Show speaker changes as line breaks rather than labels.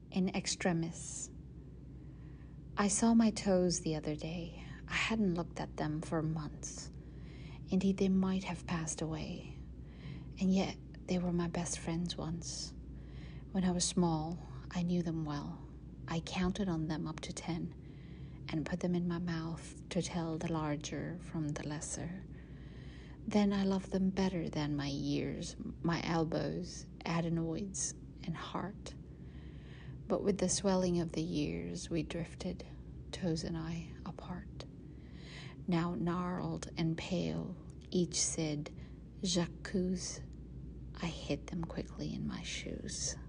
in Extremis. I saw my toes the other day. I hadn't looked at them for months. Indeed, they might have passed away. And yet, they were my best friends once. When I was small, I knew them well. I counted on them up to 10 and put them in my mouth to tell the larger from the lesser. Then I loved them better than my ears, my elbows, adenoids, and heart. But with the swelling of the years, we drifted, toes and I, apart. Now gnarled and pale, each said, "J'accuse." I hid them quickly in my shoes.